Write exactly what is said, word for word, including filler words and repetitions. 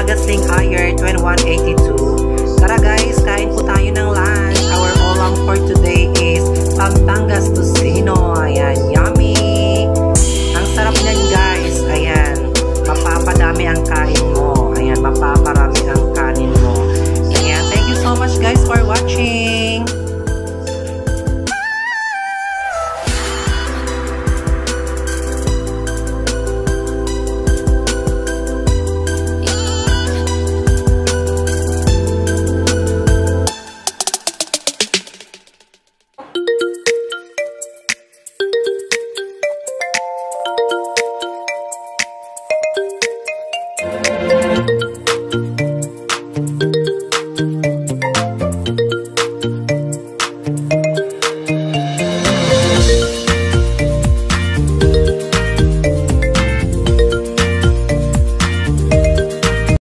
Tagasling Ayer twenty-one eighty-two. Tara guys, kain po tayo ng lunch. Our ulam for today is Pampanga's Tocino. Ayan, yummy! Ang sarap niyan guys. Ayan, mapapadami ang kain